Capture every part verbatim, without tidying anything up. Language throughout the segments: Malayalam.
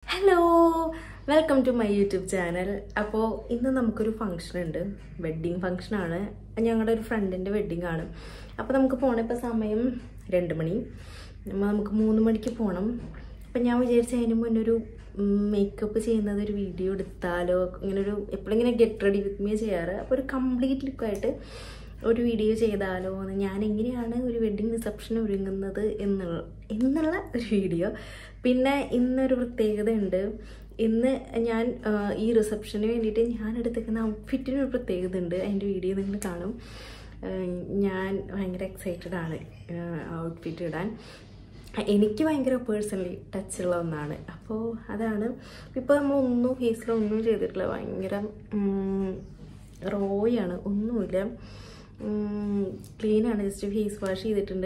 Hello, welcome to my YouTube channel. അപ്പോൾ ഇന്ന് നമുക്കൊരു ഫംഗ്ഷൻ ഉണ്ട്, വെഡ്ഡിങ് ഫംഗ്ഷനാണ്. ഞങ്ങളുടെ ഒരു ഫ്രണ്ടിൻ്റെ വെഡ്ഡിങ് ആണ്. അപ്പോൾ നമുക്ക് പോകണം. ഇപ്പോൾ സമയം രണ്ട് മണി, നമുക്ക് മൂന്ന് മണിക്ക് പോകണം. അപ്പം ഞാൻ വിചാരിച്ച അതിന് മുന്നേ ഒരു മേക്കപ്പ് ചെയ്യുന്നത് ഒരു വീഡിയോ എടുത്താലോ, ഇങ്ങനെ ഒരു എപ്പോഴും ഇങ്ങനെ ഗെറ്റ് റെഡി വിത്ത് മീ ചെയ്യാറ്. അപ്പോൾ ഒരു കംപ്ലീറ്റ് ലുക്കായിട്ട് ഒരു വീഡിയോ ചെയ്താലോ എന്ന്, ഞാൻ എങ്ങനെയാണ് ഒരു വെഡ്ഡിങ് റിസപ്ഷൻ ഒരുങ്ങുന്നത് എന്നുള്ള എന്നുള്ള ഒരു വീഡിയോ. പിന്നെ ഇന്നൊരു പ്രത്യേകത ഉണ്ട്. ഇന്ന് ഞാൻ ഈ റിസപ്ഷന് വേണ്ടിയിട്ട് ഞാൻ എടുത്തേക്കുന്ന ഔട്ട്ഫിറ്റിനൊരു പ്രത്യേകത ഉണ്ട്. അതിൻ്റെ വീഡിയോ നിങ്ങൾ കാണും. ഞാൻ ഭയങ്കര എക്സൈറ്റഡ് ആണ് ഔട്ട്ഫിറ്റ് ഇടാൻ. എനിക്ക് ഭയങ്കര പേഴ്സണലി ടച്ചുള്ള ഒന്നാണ്. അപ്പോൾ അതാണ്. ഇപ്പോൾ നമ്മളൊന്നും ഫേസിലൊന്നും ചെയ്തിട്ടില്ല, ഭയങ്കര റോയാണ്, ഒന്നുമില്ല, ക്ലീനാണ്. ജസ്റ്റ് ഫേസ് വാഷ് ചെയ്തിട്ടുണ്ട്.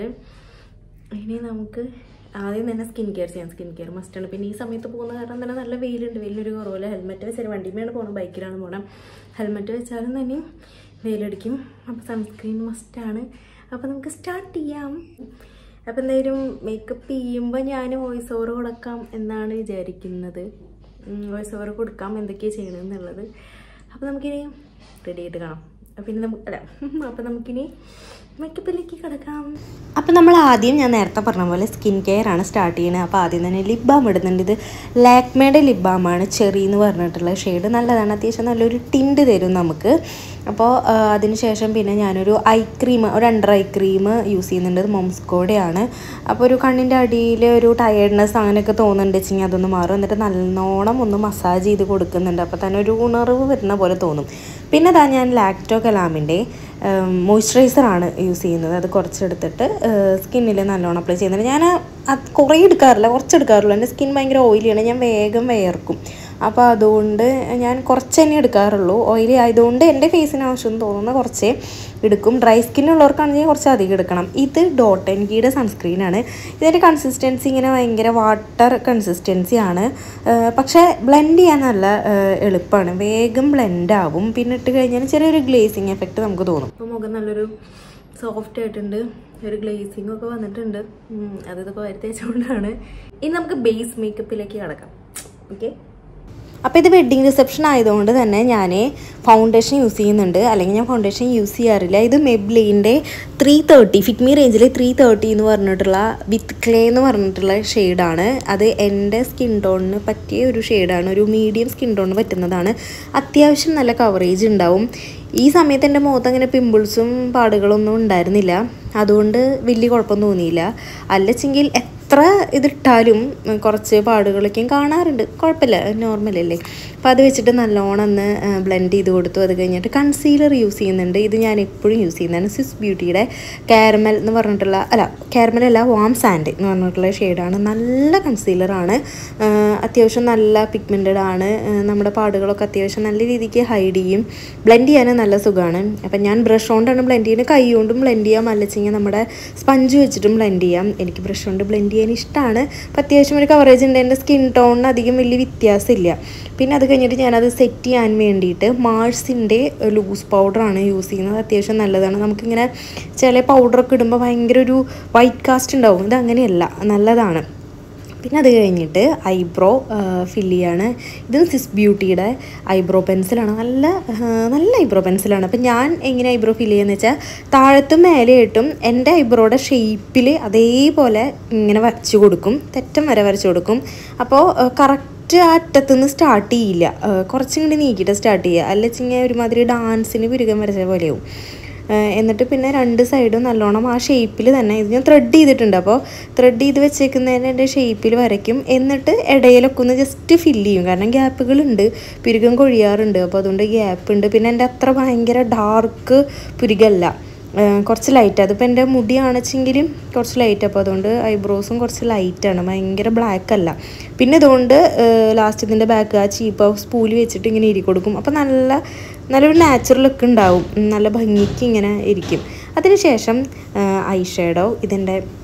ഇനി നമുക്ക് ആദ്യം തന്നെ സ്കിൻ കെയർ ചെയ്യാം. സ്കിൻ കെയർ മസ്റ്റാണ്. പിന്നെ ഈ സമയത്ത് പോകുന്ന കാരണം തന്നെ നല്ല വെയിലുണ്ട്, വെയിലൊരു കുറവില്ല. ഹെൽമെറ്റ് വെച്ചാൽ വണ്ടിമേലാണ് പോകണം, ബൈക്കിലാണ് പോകണം. ഹെൽമെറ്റ് വെച്ചാലും തന്നെ വെയിലടിക്കും. അപ്പോൾ സൺസ്ക്രീൻ മസ്റ്റാണ്. അപ്പോൾ നമുക്ക് സ്റ്റാർട്ട് ചെയ്യാം. അപ്പോൾ എന്തായാലും മേക്കപ്പ് ചെയ്യുമ്പോൾ ഞാൻ വോയിസ് ഓവർ കൊടുക്കാം എന്നാണ് വിചാരിക്കുന്നത്. വോയിസ് ഓവർ കൊടുക്കാം എന്തൊക്കെയാണ് ചെയ്യണമെന്നുള്ളത്. അപ്പോൾ നമുക്കിനി റെഡി ആയിട്ട് കാണാം. പിന്നെ നമുക്ക് അല്ല അപ്പോൾ നമുക്കിനി മേക്കപ്പിലേക്ക് കിടക്കാം. അപ്പോൾ നമ്മൾ ആദ്യം ഞാൻ നേരത്തെ പറഞ്ഞ പോലെ സ്കിൻ കെയർ ആണ് സ്റ്റാർട്ട് ചെയ്യുന്നത്. അപ്പോൾ ആദ്യം തന്നെ ലിപ് ബാം ഇടുന്നുണ്ട്. ഇത് ലാക്മേയുടെ ലിപ് ബാമാണ്, ചെറി എന്ന് പറഞ്ഞിട്ടുള്ള ഷെയ്ഡ്. നല്ലതാണ്, അത്യാവശ്യം നല്ലൊരു ടിൻറ്റ് തരും നമുക്ക്. അപ്പോൾ അതിന് ശേഷം പിന്നെ ഞാനൊരു ഐ ക്രീം, ഒരു അണ്ടർ ഐ ക്രീം യൂസ് ചെയ്യുന്നുണ്ട്. മോംസ്കോടെയാണ്. അപ്പോൾ ഒരു കണ്ണിൻ്റെ അടിയിൽ ഒരു ടയേർഡ്നെസ് അങ്ങനെയൊക്കെ തോന്നുന്നുണ്ട് വെച്ചെങ്കിൽ അതൊന്ന് മാറും. എന്നിട്ട് നല്ലോണം ഒന്ന് മസാജ് ചെയ്ത് കൊടുക്കുന്നുണ്ട്. അപ്പോൾ തന്നെ ഒരു ഉണർവ് വരുന്ന പോലെ തോന്നും. പിന്നെ അതാ ഞാൻ ലാക്ടോ കലാമിൻ്റെ മോയ്സ്ചറൈസറാണ് യൂസ് ചെയ്യുന്നത്. അത് കുറച്ചെടുത്തിട്ട് സ്കിന്നിൽ നല്ലോണം അപ്ലൈ ചെയ്യുന്നുണ്ട്. ഞാൻ അത് കുറേ എടുക്കാറില്ല, കുറച്ചെടുക്കാറുള്ളൂ. എൻ്റെ സ്കിൻ ഭയങ്കര ഓയിലിയാണ്, ഞാൻ വേഗം വിയർക്കും. അപ്പോൾ അതുകൊണ്ട് ഞാൻ കുറച്ച് തന്നെ എടുക്കാറുള്ളൂ. ഓയിലി ആയതുകൊണ്ട് എൻ്റെ ഫേസിന് ആവശ്യം തോന്നുന്ന കുറച്ചേ എടുക്കും. ഡ്രൈ സ്കിന്നുള്ളവർക്കാണെങ്കിൽ കുറച്ച് അധികം എടുക്കണം. ഇത് ഡോട്ട് ആൻഡ് കീയുടെ സൺസ്ക്രീനാണ്. ഇതിൻ്റെ കൺസിസ്റ്റൻസി ഇങ്ങനെ ഭയങ്കര വാട്ടർ കൺസിസ്റ്റൻസിയാണ്. പക്ഷേ ബ്ലെൻഡ് ചെയ്യാൻ നല്ല എളുപ്പമാണ്, വേഗം ബ്ലെൻഡ് ആവും. പിന്നെ ഇട്ട് കഴിഞ്ഞാൽ ചെറിയൊരു ഗ്ലേസിങ് എഫക്റ്റ് നമുക്ക് തോന്നും. അപ്പോൾ മുഖം നല്ലൊരു സോഫ്റ്റ് ആയിട്ടുണ്ട്, ഒരു ഗ്ലേസിങ് ഒക്കെ വന്നിട്ടുണ്ട്. അതിപ്പോൾ വരുത്തേച്ചുകൊണ്ടാണ്. ഇനി നമുക്ക് ബേസ് മേക്കപ്പിലേക്ക് കിടക്കാം. ഓക്കെ. അപ്പോൾ ഇത് വെഡ്ഡിങ് റിസപ്ഷൻ ആയതുകൊണ്ട് തന്നെ ഞാൻ ഫൗണ്ടേഷൻ യൂസ് ചെയ്യുന്നുണ്ട്. അല്ലെങ്കിൽ ഞാൻ ഫൗണ്ടേഷൻ യൂസ് ചെയ്യാറില്ല. ഇത് മെബ്ലിൻ്റെ ത്രീ തേർട്ടി ഫിറ്റ് മീ റേഞ്ചിൽ ത്രീ തേർട്ടി എന്ന് പറഞ്ഞിട്ടുള്ള വിത്ത് ക്ലേ എന്ന് പറഞ്ഞിട്ടുള്ള ഷെയ്ഡാണ്. അത് എൻ്റെ സ്കിൻ ടോണിന് പറ്റിയ ഒരു ഷെയ്ഡാണ്. ഒരു മീഡിയം സ്കിൻ ടോണിന് പറ്റുന്നതാണ്. അത്യാവശ്യം നല്ല കവറേജ് ഉണ്ടാവും. ഈ സമയത്ത് എൻ്റെ മുഖത്ത് അങ്ങനെ പിമ്പിൾസും പാടുകളൊന്നും ഉണ്ടായിരുന്നില്ല, അതുകൊണ്ട് വലിയ കുഴപ്പം തോന്നിയില്ല. അല്ലെച്ചെങ്കിൽ എത്ര ഇതിട്ടാലും കുറച്ച് പാടുകളൊക്കെയും കാണാറുണ്ട്. കുഴപ്പമില്ല, നോർമലല്ലേ. അപ്പോൾ അത് വെച്ചിട്ട് നല്ലോണം ഒന്ന് ബ്ലെൻഡ് ചെയ്ത് കൊടുത്തു. അത് കഴിഞ്ഞിട്ട് കൺസീലർ യൂസ് ചെയ്യുന്നുണ്ട്. ഇത് ഞാൻ എപ്പോഴും യൂസ് ചെയ്യുന്നതാണ്. സ്വിസ് ബ്യൂട്ടിയുടെ കാരമൽ എന്ന് പറഞ്ഞിട്ടുള്ള അല്ല കാരമൽ അല്ല വാം സാൻഡ് എന്ന് പറഞ്ഞിട്ടുള്ള ഷെയ്ഡാണ്. നല്ല കൺസീലറാണ്, അത്യാവശ്യം നല്ല പിഗ്മെൻറ്റഡ് ആണ്. നമ്മുടെ പാടുകളൊക്കെ അത്യാവശ്യം നല്ല രീതിക്ക് ഹൈഡ് ചെയ്യും. ബ്ലെൻഡ് ചെയ്യാൻ നല്ല സുഖമാണ്. അപ്പം ഞാൻ ബ്രഷ് കൊണ്ടാണ് ബ്ലെൻഡ് ചെയ്യുന്നത്. കൈ കൊണ്ടും ബ്ലെൻഡ് ചെയ്യാം, അല്ലച്ചെങ്കിൽ നമ്മുടെ സ്പഞ്ച് വെച്ചിട്ടും ബ്ലെൻഡ് ചെയ്യാം. എനിക്ക് ബ്രഷ് കൊണ്ട് ബ്ലെൻഡ് ചെയ്യാൻ ഇഷ്ടമാണ്. അപ്പം അത്യാവശ്യം ഒരു കവറേജ് ഉണ്ട്. എൻ്റെ സ്കിൻ ടോണിന് അധികം വലിയ വ്യത്യാസമില്ല. പിന്നെ അത് കഴിഞ്ഞിട്ട് ഞാനത് സെറ്റ് ചെയ്യാൻ വേണ്ടിയിട്ട് മാർസിൻ്റെ ലൂസ് പൗഡറാണ് യൂസ് ചെയ്യുന്നത്. അത്യാവശ്യം നല്ലതാണ്. നമുക്കിങ്ങനെ ചില പൗഡറൊക്കെ ഇടുമ്പോൾ ഭയങ്കര ഒരു വൈറ്റ് കാസ്റ്റ് ഉണ്ടാവും. ഇത് അങ്ങനെയല്ല, നല്ലതാണ്. പിന്നെ അത് കഴിഞ്ഞിട്ട് ഐബ്രോ ഫില്ല് ചെയ്യാണ്. ഇത് സ്വിസ് ബ്യൂട്ടിയുടെ ഐബ്രോ പെൻസിലാണ്. നല്ല നല്ല ഐബ്രോ പെൻസിലാണ്. അപ്പം ഞാൻ എങ്ങനെ ഐബ്രോ ഫില്ല് ചെയ്യുന്നത് വെച്ചാൽ താഴത്തും മേലെയായിട്ടും എൻ്റെ ഐബ്രോയുടെ ഷേപ്പിൽ അതേപോലെ ഇങ്ങനെ വരച്ച് കൊടുക്കും, തെറ്റം വരെ വരച്ച് കൊടുക്കും. അപ്പോൾ കറക്റ്റ് ആ അറ്റത്തുനിന്ന് സ്റ്റാർട്ട് ചെയ്യില്ല, കുറച്ചും കൂടി നീക്കിയിട്ട് സ്റ്റാർട്ട് ചെയ്യുക. അല്ലെങ്കിൽ ഒരുമാതിരി ഡാൻസിന് പുരുകം വരച്ച പോലെയാവും. എന്നിട്ട് പിന്നെ രണ്ട് സൈഡും നല്ലോണം ആ ഷേപ്പിൽ തന്നെ ഇത് ഞാൻ ത്രെഡ് ചെയ്തിട്ടുണ്ട്. അപ്പോൾ ത്രെഡ് ചെയ്ത് വെച്ചേക്കുന്നതിന് എൻ്റെ ഷേപ്പിൽ വരയ്ക്കും. എന്നിട്ട് ഇടയിലൊക്കെ ഒന്ന് ജസ്റ്റ് ഫില്ല് ചെയ്യും, കാരണം ഗ്യാപ്പുകളുണ്ട്, പുരുകം കൊഴിയാറുണ്ട്. അപ്പോൾ അതുകൊണ്ട് ഗ്യാപ്പ് ഉണ്ട്. പിന്നെ എൻ്റെ അത്ര ഭയങ്കര ഡാർക്ക് പുരുകമല്ല, കുറച്ച് ലൈറ്റ്. അതിപ്പോൾ എൻ്റെ മുടിയാണെച്ചെങ്കിലും കുറച്ച് ലൈറ്റ്. അപ്പോൾ അതുകൊണ്ട് ഐബ്രോസും കുറച്ച് ലൈറ്റാണ്, ഭയങ്കര ബ്ലാക്ക് അല്ല. പിന്നെ ഇതുകൊണ്ട് ലാസ്റ്റ് ഇതിൻ്റെ ബാക്ക് ആ ചീപ്പ് സ്പൂല് വെച്ചിട്ട് ഇങ്ങനെ ഇരി കൊടുക്കും. അപ്പോൾ നല്ല നല്ലൊരു നാച്ചുറൽ ലുക്ക് ഉണ്ടാവും, നല്ല ഭംഗിക്ക് ഇങ്ങനെ ഇരിക്കും. അതിനുശേഷം ഐ ഷാഡോ, ഇതിൻ്റെ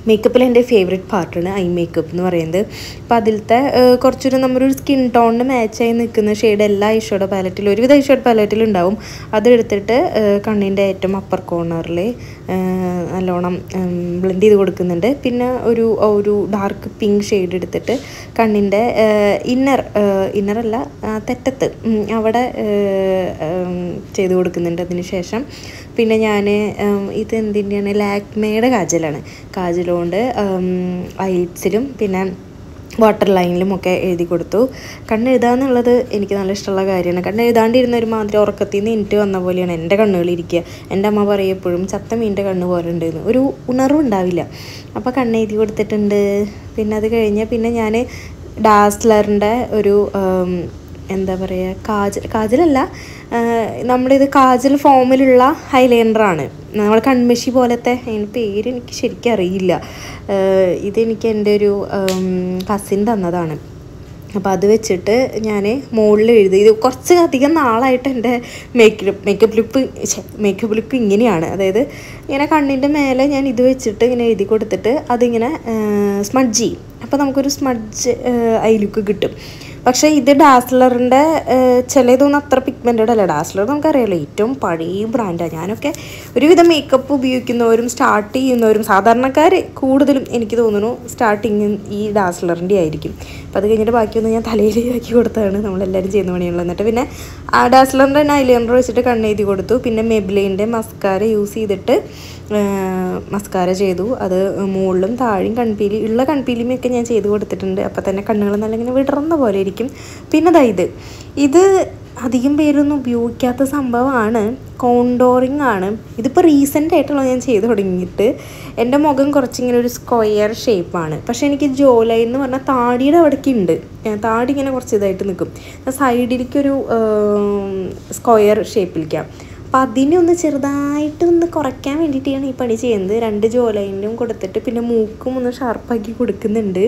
മേക്കപ്പിൽ എൻ്റെ ഫേവറേറ്റ് പാർട്ടാണ് ഐ മേക്കപ്പ് എന്ന് പറയുന്നത്. അപ്പോൾ അതിലത്തെ കുറച്ചൊരു നമ്മുടെ ഒരു സ്കിൻ ടോണിന് മാച്ചായി നിൽക്കുന്ന ഷെയ്ഡ് എല്ലാ ഐഷോഡോ പാലറ്റിലും ഒരുവിധ ഐഷോഡോ പാലറ്റിലും ഉണ്ടാവും. അതെടുത്തിട്ട് കണ്ണിൻ്റെ ഏറ്റവും അപ്പർ കോർണറിൽ നല്ലോണം ബ്ലെൻഡ് ചെയ്ത് കൊടുക്കുന്നുണ്ട്. പിന്നെ ഒരു ഒരു ഡാർക്ക് പിങ്ക് ഷെയ്ഡ് എടുത്തിട്ട് കണ്ണിൻ്റെ ഇന്നർ ഇന്നറല്ല തെറ്റത്ത് അവിടെ ചെയ്ത് കൊടുക്കുന്നുണ്ട്. അതിന് ശേഷം പിന്നെ ഞാൻ ഇത് എന്തിൻ്റെയാണ്, ലാക്മേയുടെ കാജലാണ്. കാജലുകൊണ്ട് ഐലിഡ്സിലും പിന്നെ വാട്ടർ ലൈനിലും ഒക്കെ എഴുതി കൊടുത്തു. കണ്ണെഴുതാന്നുള്ളത് എനിക്ക് നല്ല ഇഷ്ടമുള്ള കാര്യമാണ്. കണ്ണെഴുതാണ്ടിരുന്ന ഒരു മാതിരി ഉറക്കത്തിൽ നിന്ന് എനിക്ക് വന്ന പോലെയാണ് എൻ്റെ കണ്ണുകളിരിക്കുക. എൻ്റെ അമ്മ പറയും എപ്പോഴും ചത്ത മീൻ്റെ കണ്ണ് പോലെ ഉണ്ടെന്ന്, ഒരു ഉണർവുണ്ടാവില്ല. അപ്പോൾ കണ്ണെഴുതി കൊടുത്തിട്ടുണ്ട്. പിന്നെ അത് കഴിഞ്ഞ് പിന്നെ ഞാൻ ഡാസ്ലറിൻ്റെ ഒരു എന്താ പറയുക, കാജൽ കാജലല്ല നമ്മളിത് കാജൽ ഫോമിലുള്ള ഹൈലൈനറാണ്. നമ്മൾ കൺമഷി പോലത്തെ, അതിന് പേര് എനിക്ക് ശരിക്കും അറിയില്ല. ഇതെനിക്ക് എൻ്റെ ഒരു കസിൻ തന്നതാണ്. അപ്പോൾ അത് വെച്ചിട്ട് ഞാൻ മുകളിൽ എഴുതി. ഇത് കുറച്ച് അധികം നാളായിട്ട് എൻ്റെ makeup makeup look makeup look ഇങ്ങനെയാണ്. അതായത് ഇങ്ങനെ കണ്ണിൻ്റെ മേലെ ഞാൻ ഇത് വെച്ചിട്ട് ഇങ്ങനെ എഴുതി കൊടുത്തിട്ട് അതിങ്ങനെ സ്മഡ്ജ് ചെയ്യും. അപ്പോൾ നമുക്കൊരു സ്മഡ്ജ് ഐ ലുക്ക് കിട്ടും. പക്ഷേ ഇത് ഡാസ്ലറിൻ്റെ ചില ഇതൊന്നും അത്ര പിഗ്മെൻറ്റഡ് അല്ല. ഡാസ്ലർ നമുക്കറിയാമല്ലോ ഏറ്റവും പഴയ ബ്രാൻഡാണ്. ഞാനൊക്കെ ഒരുവിധം മേക്കപ്പ് ഉപയോഗിക്കുന്നവരും സ്റ്റാർട്ട് ചെയ്യുന്നവരും സാധാരണക്കാർ കൂടുതലും എനിക്ക് തോന്നുന്നു സ്റ്റാർട്ടിങ് ഈ ഡാസ്ലറിൻ്റെ ആയിരിക്കും. അപ്പോൾ അത് കഴിഞ്ഞിട്ട് ബാക്കിയൊന്നും ഞാൻ തലയിൽ ആക്കി കൊടുത്തതാണ്, നമ്മളെല്ലാവരും ചെയ്യുന്ന പണിയുള്ളത്. എന്നിട്ട് പിന്നെ ആ ഡാസ്ലറിൻ്റെ തന്നെ ഐലൈനർ വെച്ചിട്ട് കണ്ണെഴുതി കൊടുത്തു. പിന്നെ മെബ്ലിൻ്റെ മസ്കാര യൂസ് ചെയ്തിട്ട് മസ്കാര ചെയ്തു. അത് മുകളിലും താഴെയും കൺപീലി ഉള്ള കൺപീലിയുമൊക്കെ ഞാൻ ചെയ്ത് കൊടുത്തിട്ടുണ്ട്. അപ്പോൾ തന്നെ കണ്ണുകൾ നല്ല ഇങ്ങനെ വിടർന്ന പോലെ ഇരിക്കും. പിന്നെ അതാ ഇത് ഇത് അധികം പേരൊന്നും ഉപയോഗിക്കാത്ത സംഭവമാണ്, കോണ്ടോറിങ് ആണ്. ഇതിപ്പോൾ റീസെൻ്റ് ആയിട്ടുള്ള ഞാൻ ചെയ്ത് തുടങ്ങിയിട്ട് എൻ്റെ മുഖം കുറച്ചിങ്ങനെ ഒരു സ്ക്വയർ ഷേപ്പാണ്. പക്ഷേ എനിക്ക് ജോ ലൈൻ എന്ന് പറഞ്ഞാൽ താടിയുടെ അവിടേക്ക് ഉണ്ട്, താടി ഇങ്ങനെ കുറച്ച് ഇതായിട്ട് നിൽക്കും. സൈഡിലേക്കൊരു സ്ക്വയർ ഷേപ്പിലേക്കാം. അപ്പം അതിനെ ഒന്ന് ചെറുതായിട്ട് ഒന്ന് കുറയ്ക്കാൻ വേണ്ടിയിട്ടാണ് ഈ പണി ചെയ്യുന്നത്. രണ്ട് ജോ ലൈനിലും കൊടുത്തിട്ട് പിന്നെ മൂക്കും ഒന്ന് ഷാർപ്പാക്കി കൊടുക്കുന്നുണ്ട്.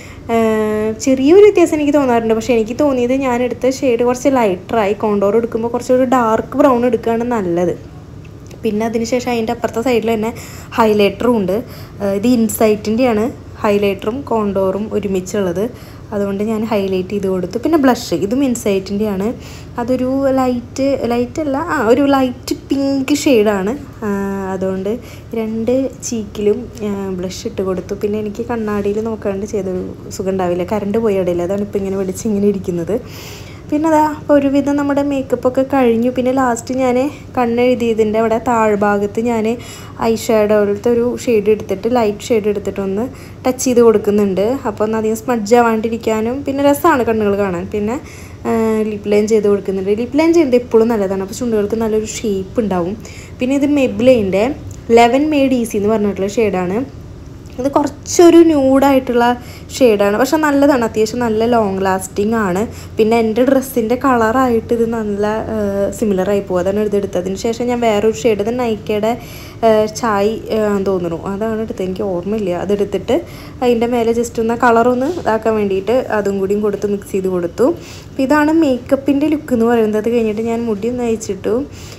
ചെറിയൊരു വ്യത്യാസം എനിക്ക് തോന്നാറുണ്ട്. പക്ഷേ എനിക്ക് തോന്നിയത് ഞാനെടുത്ത ഷെയ്ഡ് കുറച്ച് ലൈറ്ററായി. കോണ്ടോർ എടുക്കുമ്പോൾ കുറച്ചൊരു ഡാർക്ക് ബ്രൗൺ എടുക്കുകയാണ് നല്ലത്. പിന്നെ അതിന് ശേഷം അതിൻ്റെ അപ്പുറത്തെ സൈഡിൽ തന്നെ ഹൈലൈറ്ററും ഉണ്ട്. ഇത് ഇൻസൈറ്റിൻ്റെയാണ് ഹൈലൈറ്ററും കോണ്ടോറും ഒരുമിച്ചുള്ളത്. അതുകൊണ്ട് ഞാൻ ഹൈലൈറ്റ് ചെയ്ത് കൊടുത്തു. പിന്നെ ബ്ലഷ് ഇതും ഇൻസൈറ്റിൻ്റെയാണ്. അതൊരു ലൈറ്റ് ലൈറ്റല്ല ആ ഒരു ലൈറ്റ് പിങ്ക് ഷെയ്ഡാണ്. അതുകൊണ്ട് രണ്ട് ചീക്കിലും ബ്ലഷ് ഇട്ട് കൊടുത്തു. പിന്നെ എനിക്ക് കണ്ണാടിയിൽ നോക്കാണ്ട് ചെയ്തൊരു സുഖം ഉണ്ടാവില്ല, കറണ്ട് പോയി ഇടയില്ല. അതാണ് ഇപ്പോൾ ഇങ്ങനെ വെളിച്ച് ഇങ്ങനെ ഇരിക്കുന്നത്. പിന്നെ അതാ അപ്പോൾ ഒരുവിധം നമ്മുടെ മേക്കപ്പൊക്കെ കഴിഞ്ഞു. പിന്നെ ലാസ്റ്റ് ഞാൻ കണ്ണെഴുതിയതിൻ്റെ അവിടെ താഴ്ഭാഗത്ത് ഞാൻ ഐ ഷാഡോയിലത്തെ ഒരു ഷെയ്ഡ് എടുത്തിട്ട് ലൈറ്റ് ഷെയ്ഡ് എടുത്തിട്ടൊന്ന് ടച്ച് ചെയ്ത് കൊടുക്കുന്നുണ്ട്. അപ്പോൾ ഒന്ന് അധികം സ്മഡ്ജ് ആവാണ്ടിരിക്കാനും പിന്നെ രസമാണ് കണ്ണുകൾ കാണാൻ. പിന്നെ ലിപ് ലൈൻ ചെയ്ത് കൊടുക്കുന്നുണ്ട്. ലിപ് ലൈൻ ചെയ്യുന്നത് എപ്പോഴും നല്ലതാണ്, അപ്പോൾ ചുണ്ടുകൾക്ക് നല്ലൊരു ഷേപ്പ് ഉണ്ടാവും. പിന്നെ ഇത് മെബ്ലൈൻ്റെ ലെവൻ മെയ്ഡ് ഈസി എന്ന് പറഞ്ഞിട്ടുള്ള ഷെയ്ഡാണ്. ഇത് കുറച്ചൊരു ന്യൂഡായിട്ടുള്ള ഷെയ്ഡാണ്, പക്ഷെ നല്ലതാണ്, അത്യാവശ്യം നല്ല ലോങ് ലാസ്റ്റിംഗ് ആണ്. പിന്നെ എൻ്റെ ഡ്രസ്സിൻ്റെ കളറായിട്ട് ഇത് നല്ല സിമിലറായി പോകും. അതാണ് ഇതെടുത്തതിന് ശേഷം ഞാൻ വേറൊരു ഷെയ്ഡ്, ഇത് നൈക്കയുടെ ചായ് തോന്നുന്നു അതാണ് എടുത്തത്, എനിക്ക് ഓർമ്മയില്ല. അതെടുത്തിട്ട് അതിൻ്റെ മേലെ ജസ്റ്റ് ഒന്ന് കളറൊന്ന് ഇതാക്കാൻ വേണ്ടിയിട്ട് അതും കൂടിയും കൊടുത്ത് മിക്സ് ചെയ്ത് കൊടുത്തു. അപ്പോൾ ഇതാണ് മേക്കപ്പിൻ്റെ ലുക്ക് എന്ന് പറയുന്നത്. അത് കഴിഞ്ഞിട്ട് ഞാൻ മുടി ഒന്ന് അയച്ചിട്ടു.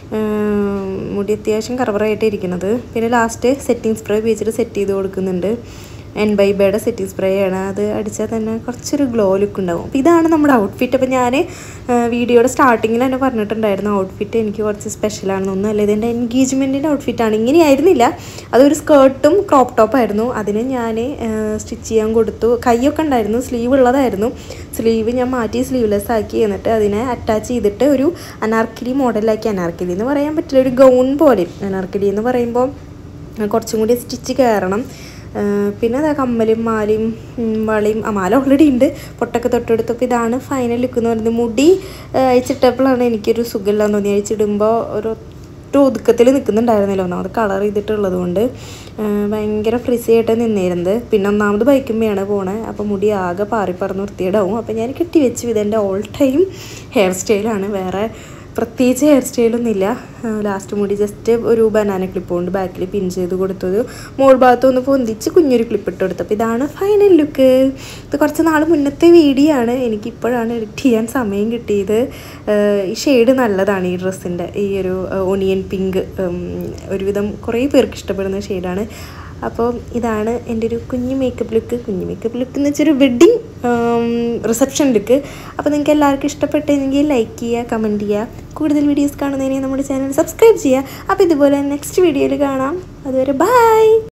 മുടി അത്യാവശ്യം കറവറായിട്ട് ഇരിക്കുന്നത്. പിന്നെ ലാസ്റ്റ് സെറ്റിംഗ് സ്പ്രേ ഉപയോഗിച്ചിട്ട് സെറ്റ് ചെയ്ത് കൊടുക്കുന്നുണ്ട്. എൻ ബൈബയുടെ സെറ്റിംഗ് സ്പ്രേ ആണ്. അത് അടിച്ചാൽ തന്നെ കുറച്ചൊരു ഗ്ലോ ലുക്ക് ഉണ്ടാവും. അപ്പോൾ ഇതാണ് നമ്മുടെ ഔട്ട്ഫിറ്റ്. അപ്പോൾ ഞാൻ വീഡിയോയുടെ സ്റ്റാർട്ടിങ്ങിൽ തന്നെ പറഞ്ഞിട്ടുണ്ടായിരുന്നു ഔട്ട്ഫിറ്റ് എനിക്ക് കുറച്ച് സ്പെഷ്യലാണെന്നൊന്നും അല്ല. ഇതെൻ്റെ എൻഗേജ്മെൻറ്റിൻ്റെ ഔട്ട്ഫിറ്റാണ്. ഇങ്ങനെയായിരുന്നില്ല, അതൊരു സ്കേർട്ടും ക്രോപ്പ് ടോപ്പായിരുന്നു. അതിന് ഞാൻ സ്റ്റിച്ച് ചെയ്യാൻ കൊടുത്തു. കൈയൊക്കെ ഉണ്ടായിരുന്നു, സ്ലീവ് ഉള്ളതായിരുന്നു. സ്ലീവ് ഞാൻ മാറ്റി സ്ലീവ്ലെസ് ആക്കി, എന്നിട്ട് അതിനെ അറ്റാച്ച് ചെയ്തിട്ട് ഒരു അനാർക്കലി മോഡലാക്കി. അനാർക്കലി എന്ന് പറയാൻ പറ്റില്ല, ഒരു ഗൗൺ പോലെ. അനാർക്കലി എന്ന് പറയുമ്പോൾ കുറച്ചും കൂടി സ്റ്റിച്ച് കയറണം. പിന്നെ അതാ കമ്മലും മാലയും വളയും, ആ മാല ഓൾറെഡി ഉണ്ട്, പൊട്ടൊക്കെ തൊട്ടെടുത്തപ്പോൾ ഇതാണ് ഫൈനൽ ലുക്ക് എന്ന് പറയുന്നത്. മുടി അയച്ചിട്ടപ്പോഴാണ് എനിക്കൊരു സുഖമില്ലാന്ന് തോന്നി. അയച്ചിടുമ്പോൾ ഒരു ഒറ്റ ഒതുക്കത്തിൽ നിൽക്കുന്നുണ്ടായിരുന്നില്ല. ഒന്നാമത് കളർ ചെയ്തിട്ടുള്ളത് കൊണ്ട് ഭയങ്കര ഫ്രിസി ആയിട്ട് നിന്നിരുന്നത്. പിന്നെ ഒന്നാമത് ബൈക്കുമ്മയാണ് പോണേ, അപ്പോൾ മുടി ആകെ പാറി പറന്ന് വൃത്തിയിടാവും. അപ്പോൾ ഞാൻ കെട്ടി വെച്ചു. ഇതെൻ്റെ ഓൾ ടൈം ഹെയർ സ്റ്റൈലാണ്, വേറെ പ്രത്യേകിച്ച് ഹെയർ സ്റ്റൈലൊന്നുമില്ല. ലാസ്റ്റ് മുടി ജസ്റ്റ് ഒരു ബനാന ക്ലിപ്പ് കൊണ്ട് ബാക്കിൽ പിൻ ചെയ്ത് കൊടുത്തത്, മോൾ ഭാഗത്ത് ഒന്ന് പൊന്തിച്ച് കുഞ്ഞൊരു ക്ലിപ്പ് ഇട്ട് കൊടുത്തപ്പോൾ ഇതാണ് ഫൈനൽ ലുക്ക്. ഇത് കുറച്ച് നാൾ മുന്നത്തെ വീഡിയോ ആണ്, എനിക്കിപ്പോഴാണ് എഡിറ്റ് ചെയ്യാൻ സമയം കിട്ടിയത്. ഈ ഷെയ്ഡ് നല്ലതാണ്, ഈ ഡ്രസ്സിൻ്റെ ഈ ഒരു ഓണിയൻ പിങ്ക് ഒരുവിധം കുറേ പേർക്ക് ഇഷ്ടപ്പെടുന്ന ഷെയ്ഡാണ്. അപ്പോൾ ഇതാണ് എൻ്റെ ഒരു കുഞ്ഞു മേക്കപ്പ് ലുക്ക്. കുഞ്ഞു മേക്കപ്പ് ലുക്ക് എന്ന് വെച്ചൊരു വെഡ്ഡിങ് റിസപ്ഷൻ ലുക്ക്. അപ്പോൾ നിങ്ങൾക്ക് എല്ലാവർക്കും ഇഷ്ടപ്പെട്ടെങ്കിൽ ലൈക്ക് ചെയ്യുക, കമൻറ്റ് ചെയ്യുക. കൂടുതൽ വീഡിയോസ് കാണുന്നതിന് നമ്മുടെ ചാനൽ സബ്സ്ക്രൈബ് ചെയ്യുക. അപ്പോൾ ഇതുപോലെ നെക്സ്റ്റ് വീഡിയോയിൽ കാണാം. അതുവരെ ബൈ.